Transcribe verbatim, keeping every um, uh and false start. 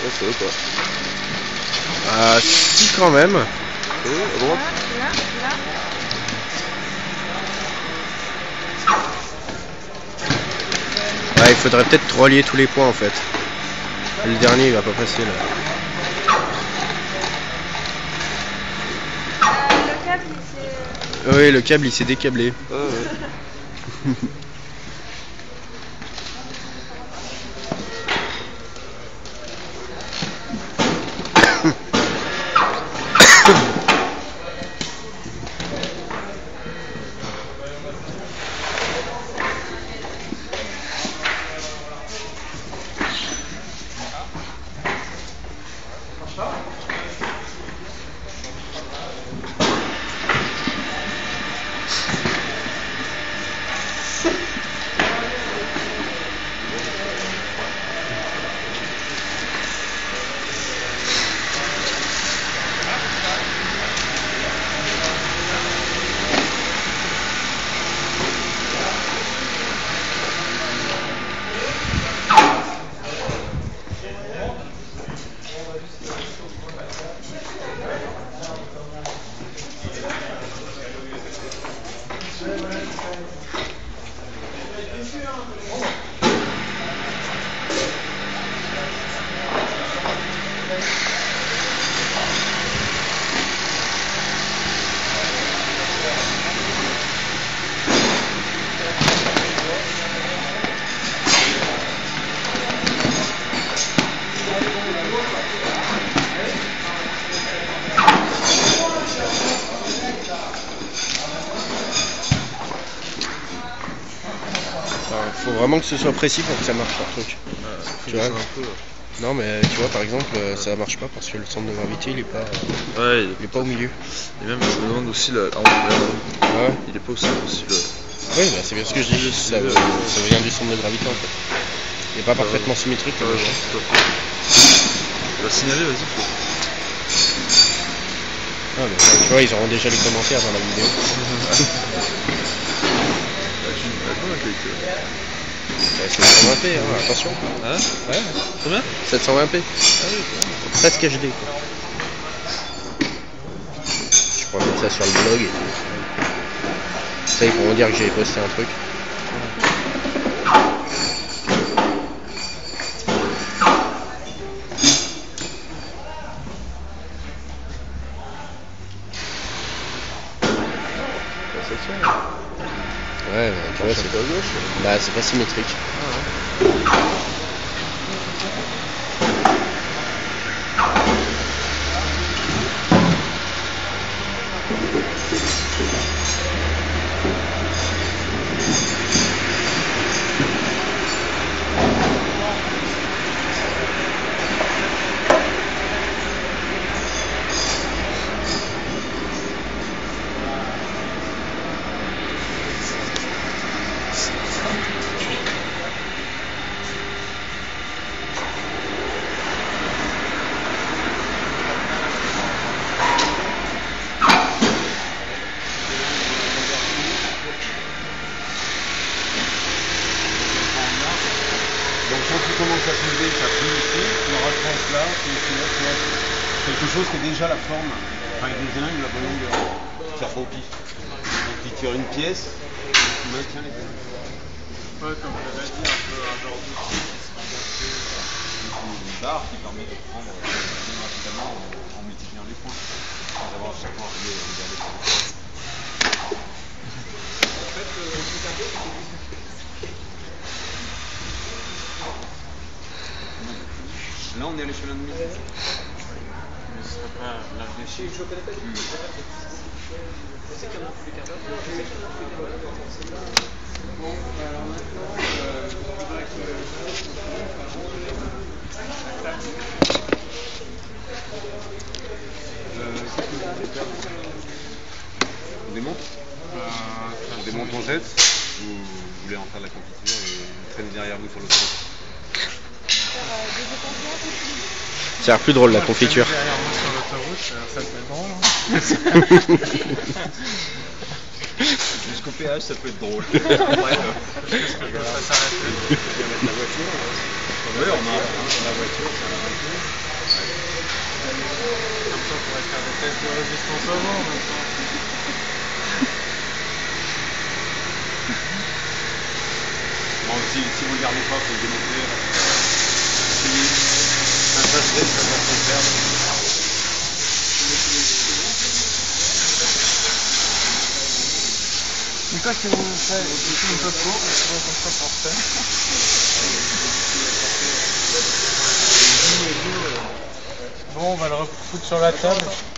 Ouais, ça va pas. Ah, si quand même. Euh, à droite. Là, là, là. Ouais, il faudrait peut-être relier tous les points en fait. Et le dernier il va pas passer là. Euh, le câble, il s'est... Oui, le câble il s'est décâblé. Ah ouais. Faut vraiment que ce soit précis pour que ça marche leur truc. Ah, Tu vois un peu. Non mais tu vois par exemple ça marche pas parce que le centre de gravité il est pas, Ouais, il est pas au milieu. et même je me demande aussi là, ah, on- Ouais. il est pas aussi possible. Oui bah c'est bien ce que je dis, ça, veut- ça vient du centre de gravité en fait. Il est pas parfaitement symétrique. Ouais, le je bras. sais pas. Tu vas signaler, vas-y. Faut. Ah, mais, tu vois ils auront déjà les commentaires dans la vidéo. Attends la qualité. Ouais, sept cent vingt p hein, attention. Hein? Ouais. Combien? sept cent vingt p. Ah oui, quand même. Presque H D quoi. Je pourrais mettre ça sur le blog et tout. Ça ils pourront dire que j'ai posté un truc. Ouais, bah, tu vois, c'est pas gauche. bah, c'est pas symétrique. Ah ouais. Donc quand tu commences à soulever, ça plie ici, tu le rapproches là, tu ici, là, tu vois, quelque chose qui est déjà la forme, enfin avec des zingues, la bonne longueur. Tu tires pas au pif. Donc tu tires une pièce, tu maintiens les deux. Ouais, comme je l'avais dit, un peu un genre d'outil qui se remplace. Une barre qui permet de prendre euh, bien rapidement en, en multipliant les points, sans avoir à chaque fois à regarder les points. En fait, euh, le truc un peu, c'est que Là on est à l'échelon de mise. mais ce serait pas la déchet. Je connais pas du tout. Je sais qu'il y en a plus qu'un autre. Je sais qu'il y en a plus qu'un autre. Bon, alors maintenant, euh, il faudrait que On démonte euh, On démonte, on jette. Ou vous voulez en faire de la confiture et traîner derrière vous sur l'autoroute? Ça a l'air plus drôle la confiture. derrière moi sur l'autoroute, ça peut être drôle. Hein. Jusqu'au péage, ça peut être drôle. Après, euh, Qu'est-ce que je me fasse arrêter? Tu vas mettre la voiture, hein. ouais, on a. La voiture, ça va arrêter. Comme ça, on pourrait faire des tests de résistance avant maintenant. Bon, si, si vous ne le gardez pas, il faut le démonter. Ça passerait, ça passerait le perdre. Mais quoi, si vous faites un peu court, on pourrait comme ça pour faire. Bon, on va le refoutre sur la table.